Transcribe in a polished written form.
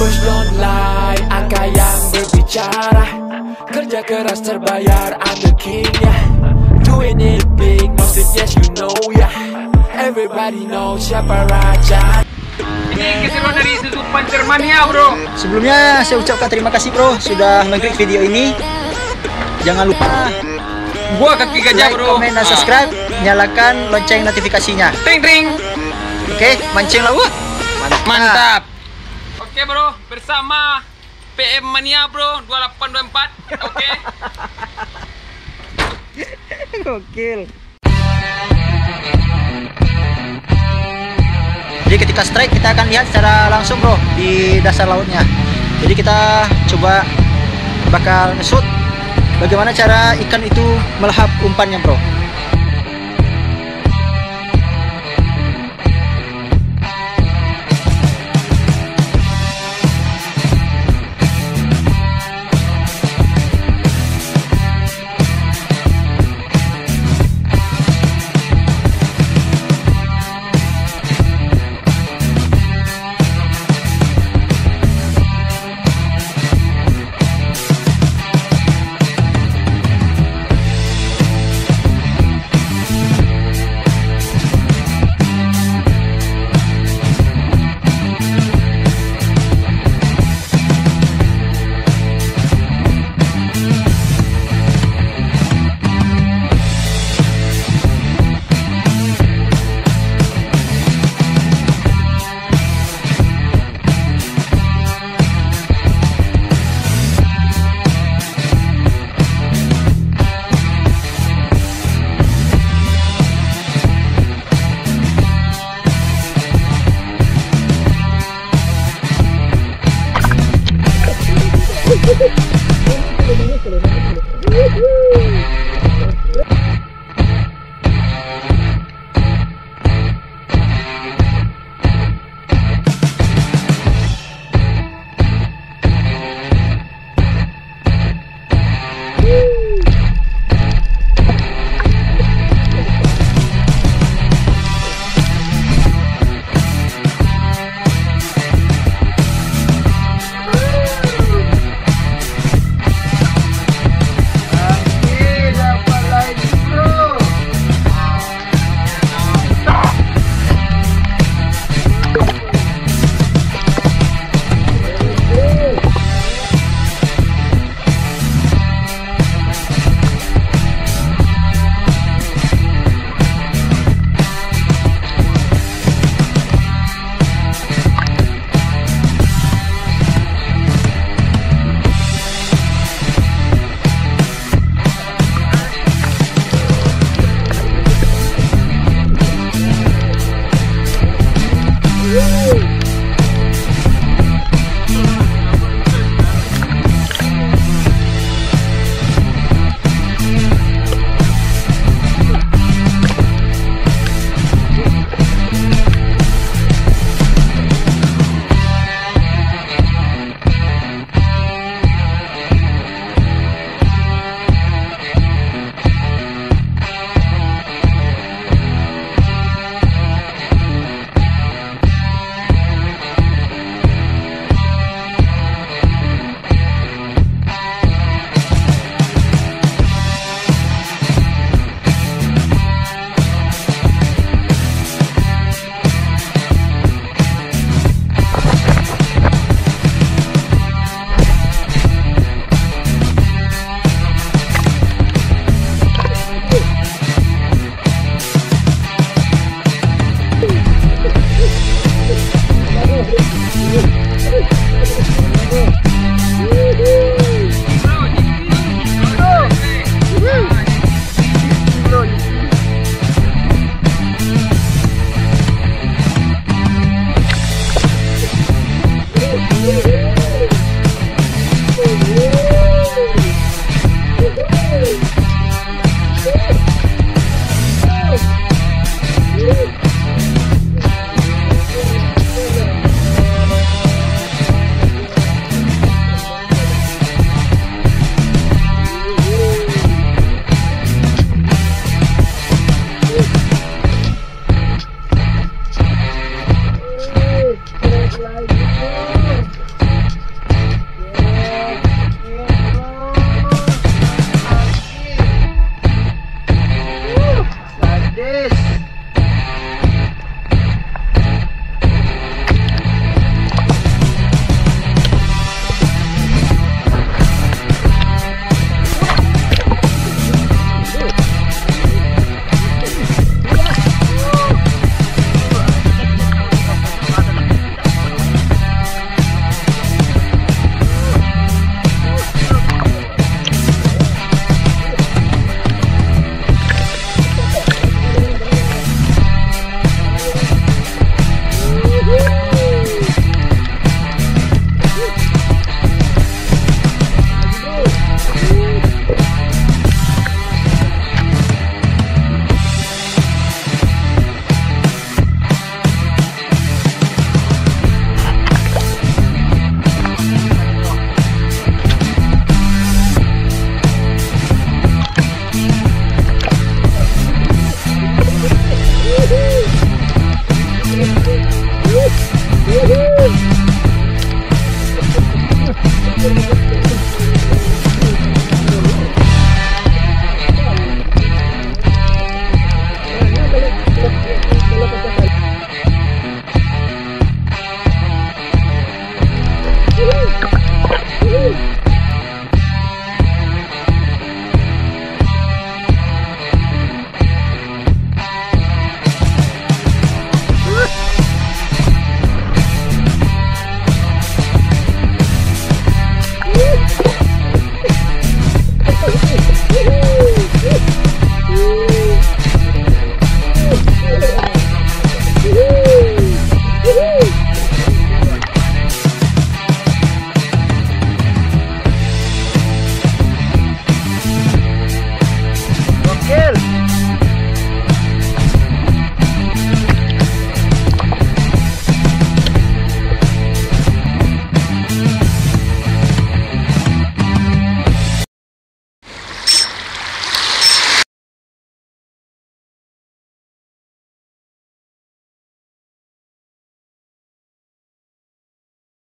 Push don't lie, angka yang berbicara. Kerja keras terbayar, I'm the king, yeah. Doing it big, maksud yes you know, yeah. Everybody know siapa raja. Ini keseruan dari Suzupan Germania, bro. Sebelumnya saya ucapkan terima kasih bro sudah mengklik video ini. Jangan lupa Gua kaki gajah, like, bro. komen, dan subscribe. Nyalakan lonceng notifikasinya. Tring tring. Oke, mancing lah. Mantap. Oke, bro, bersama PM Mania, bro, 2824. Oke. Gokil. Jadi ketika strike kita akan lihat secara langsung bro di dasar lautnya. Jadi kita coba bakal nge-shoot bagaimana cara ikan itu melahap umpannya bro. like